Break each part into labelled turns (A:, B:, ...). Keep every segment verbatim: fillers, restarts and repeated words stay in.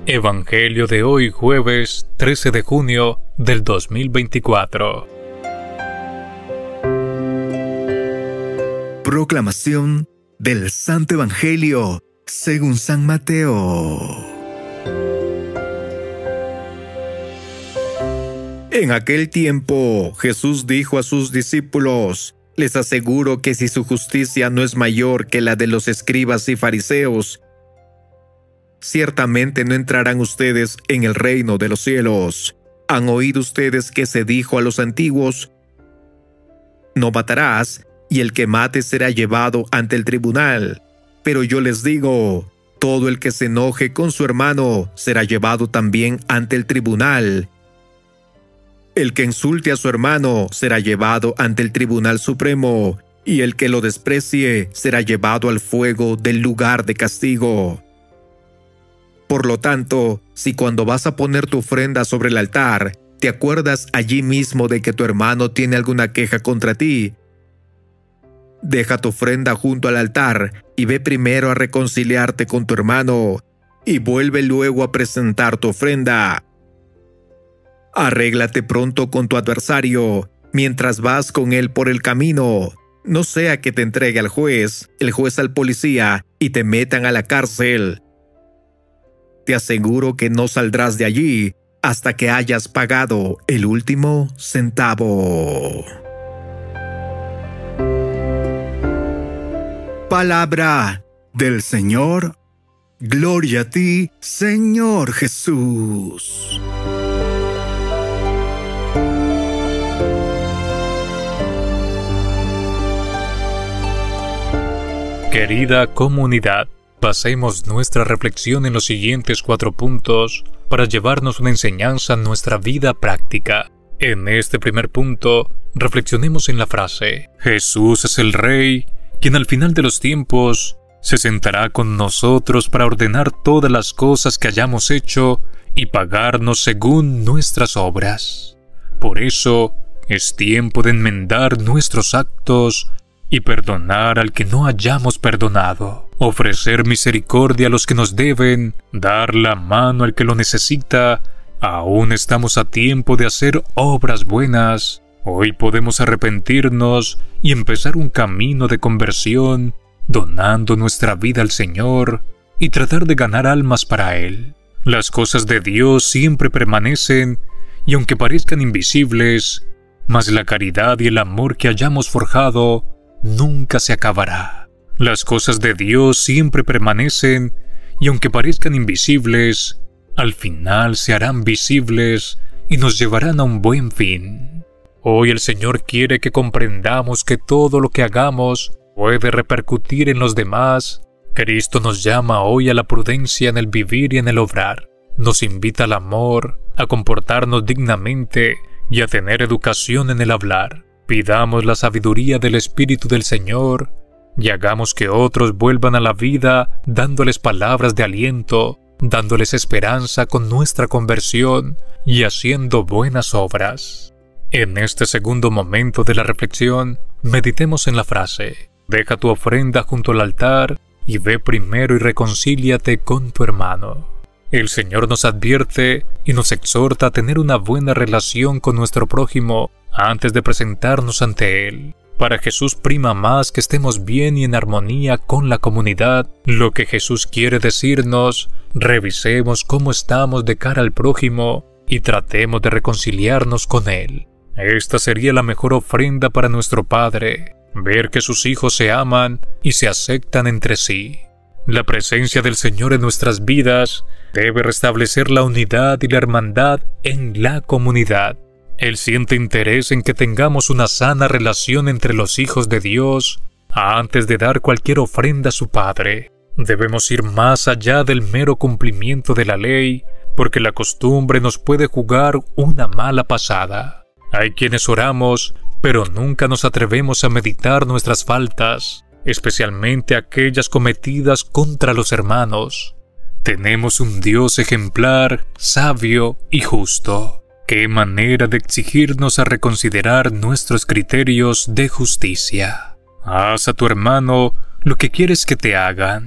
A: Evangelio de hoy, jueves trece de junio del dos mil veinticuatro.
B: Proclamación del Santo Evangelio según San Mateo. En aquel tiempo, Jesús dijo a sus discípulos: les aseguro que si su justicia no es mayor que la de los escribas y fariseos, ciertamente no entrarán ustedes en el reino de los cielos. ¿Han oído ustedes que se dijo a los antiguos: no matarás, y el que mate será llevado ante el tribunal? Pero yo les digo, todo el que se enoje con su hermano será llevado también ante el tribunal. El que insulte a su hermano será llevado ante el tribunal supremo, y el que lo desprecie será llevado al fuego del lugar de castigo. Por lo tanto, si cuando vas a poner tu ofrenda sobre el altar, te acuerdas allí mismo de que tu hermano tiene alguna queja contra ti, deja tu ofrenda junto al altar y ve primero a reconciliarte con tu hermano, y vuelve luego a presentar tu ofrenda. Arréglate pronto con tu adversario, mientras vas con él por el camino, no sea que te entregue al juez, el juez al policía, y te metan a la cárcel. Te aseguro que no saldrás de allí hasta que hayas pagado el último centavo. Palabra del Señor. Gloria a ti, Señor Jesús.
A: Querida comunidad, basemos nuestra reflexión en los siguientes cuatro puntos para llevarnos una enseñanza a nuestra vida práctica. En este primer punto, reflexionemos en la frase: Jesús es el Rey, quien al final de los tiempos se sentará con nosotros para ordenar todas las cosas que hayamos hecho y pagarnos según nuestras obras. Por eso, es tiempo de enmendar nuestros actos y perdonar al que no hayamos perdonado, ofrecer misericordia a los que nos deben, dar la mano al que lo necesita. Aún estamos a tiempo de hacer obras buenas. Hoy podemos arrepentirnos y empezar un camino de conversión, donando nuestra vida al Señor y tratar de ganar almas para Él. Las cosas de Dios siempre permanecen, y aunque parezcan invisibles, mas la caridad y el amor que hayamos forjado nunca se acabará. Las cosas de Dios siempre permanecen, y aunque parezcan invisibles, al final se harán visibles y nos llevarán a un buen fin. Hoy el Señor quiere que comprendamos que todo lo que hagamos puede repercutir en los demás. Cristo nos llama hoy a la prudencia en el vivir y en el obrar. Nos invita al amor, a comportarnos dignamente y a tener educación en el hablar. Pidamos la sabiduría del Espíritu del Señor y hagamos que otros vuelvan a la vida dándoles palabras de aliento, dándoles esperanza con nuestra conversión y haciendo buenas obras. En este segundo momento de la reflexión, meditemos en la frase: deja tu ofrenda junto al altar y ve primero y reconcíliate con tu hermano. El Señor nos advierte y nos exhorta a tener una buena relación con nuestro prójimo antes de presentarnos ante Él. Para Jesús prima más que estemos bien y en armonía con la comunidad. Lo que Jesús quiere decirnos: revisemos cómo estamos de cara al prójimo y tratemos de reconciliarnos con Él. Esta sería la mejor ofrenda para nuestro Padre, ver que sus hijos se aman y se aceptan entre sí. La presencia del Señor en nuestras vidas debe restablecer la unidad y la hermandad en la comunidad. Él siente interés en que tengamos una sana relación entre los hijos de Dios antes de dar cualquier ofrenda a su Padre. Debemos ir más allá del mero cumplimiento de la ley, porque la costumbre nos puede jugar una mala pasada. Hay quienes oramos, pero nunca nos atrevemos a meditar nuestras faltas, especialmente aquellas cometidas contra los hermanos. Tenemos un Dios ejemplar, sabio y justo. ¡Qué manera de exigirnos a reconsiderar nuestros criterios de justicia! Haz a tu hermano lo que quieres que te hagan.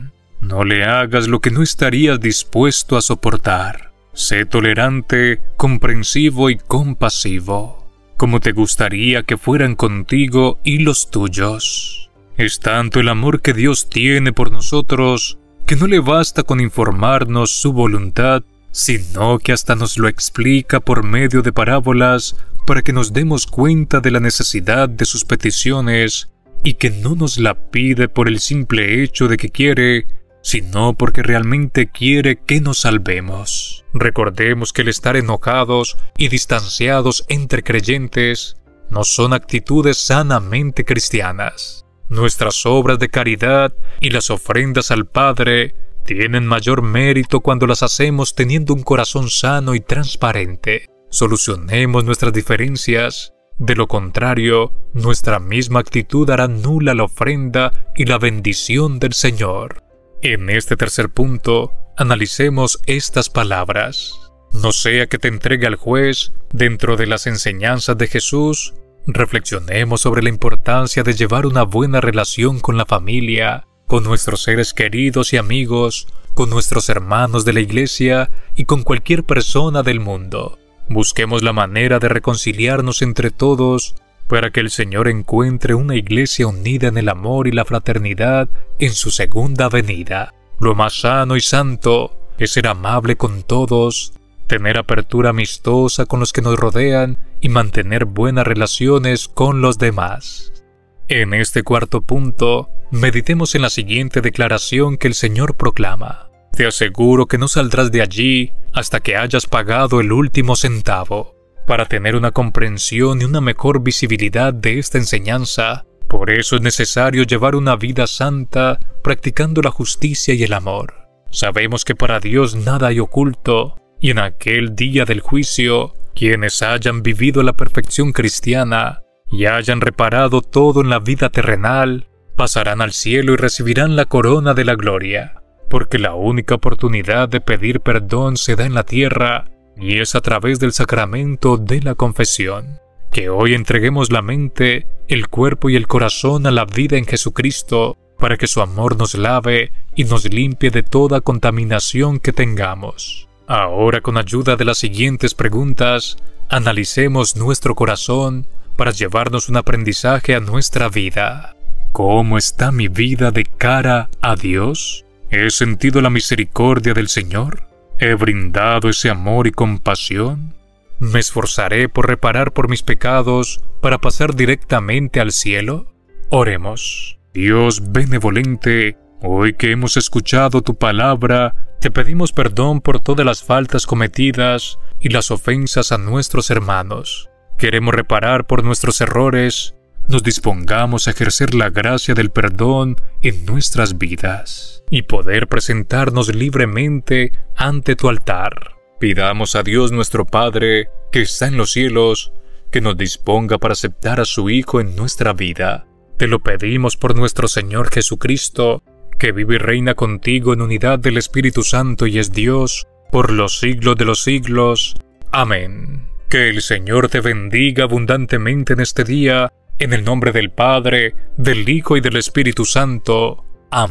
A: No le hagas lo que no estarías dispuesto a soportar. Sé tolerante, comprensivo y compasivo, como te gustaría que fueran contigo y los tuyos. Es tanto el amor que Dios tiene por nosotros que no le basta con informarnos su voluntad, sino que hasta nos lo explica por medio de parábolas para que nos demos cuenta de la necesidad de sus peticiones y que no nos la pide por el simple hecho de que quiere, sino porque realmente quiere que nos salvemos. Recordemos que el estar enojados y distanciados entre creyentes no son actitudes sanamente cristianas. Nuestras obras de caridad y las ofrendas al Padre tienen mayor mérito cuando las hacemos teniendo un corazón sano y transparente. Solucionemos nuestras diferencias. De lo contrario, nuestra misma actitud hará nula la ofrenda y la bendición del Señor. En este tercer punto, analicemos estas palabras. No sea que te entregue al juez dentro de las enseñanzas de Jesús. Reflexionemos sobre la importancia de llevar una buena relación con la familia, con nuestros seres queridos y amigos, con nuestros hermanos de la iglesia y con cualquier persona del mundo. Busquemos la manera de reconciliarnos entre todos para que el Señor encuentre una iglesia unida en el amor y la fraternidad en su segunda venida. Lo más sano y santo es ser amable con todos, tener apertura amistosa con los que nos rodean y mantener buenas relaciones con los demás. En este cuarto punto, meditemos en la siguiente declaración que el Señor proclama. Te aseguro que no saldrás de allí hasta que hayas pagado el último centavo. Para tener una comprensión y una mejor visibilidad de esta enseñanza, por eso es necesario llevar una vida santa, practicando la justicia y el amor. Sabemos que para Dios nada hay oculto, y en aquel día del juicio, quienes hayan vivido la perfección cristiana y hayan reparado todo en la vida terrenal, pasarán al cielo y recibirán la corona de la gloria, porque la única oportunidad de pedir perdón se da en la tierra, y es a través del sacramento de la confesión. Que hoy entreguemos la mente, el cuerpo y el corazón a la vida en Jesucristo, para que su amor nos lave y nos limpie de toda contaminación que tengamos. Ahora, con ayuda de las siguientes preguntas, analicemos nuestro corazón para llevarnos un aprendizaje a nuestra vida. ¿Cómo está mi vida de cara a Dios? ¿He sentido la misericordia del Señor? ¿He brindado ese amor y compasión? ¿Me esforzaré por reparar por mis pecados para pasar directamente al cielo? Oremos. Dios benevolente, hoy que hemos escuchado tu palabra, te pedimos perdón por todas las faltas cometidas y las ofensas a nuestros hermanos. Queremos reparar por nuestros errores. Nos dispongamos a ejercer la gracia del perdón en nuestras vidas y poder presentarnos libremente ante tu altar. Pidamos a Dios nuestro Padre, que está en los cielos, que nos disponga para aceptar a su Hijo en nuestra vida. Te lo pedimos por nuestro Señor Jesucristo, que vive y reina contigo en unidad del Espíritu Santo y es Dios, por los siglos de los siglos. Amén. Que el Señor te bendiga abundantemente en este día, en el nombre del Padre, del Hijo y del Espíritu Santo.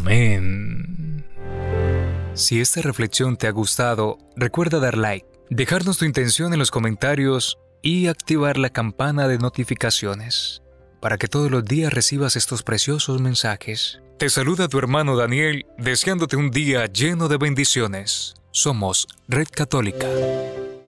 A: Amén.
C: Si esta reflexión te ha gustado, recuerda dar like, dejarnos tu intención en los comentarios y activar la campana de notificaciones para que todos los días recibas estos preciosos mensajes. Te saluda tu hermano Daniel, deseándote un día lleno de bendiciones. Somos Red Católica.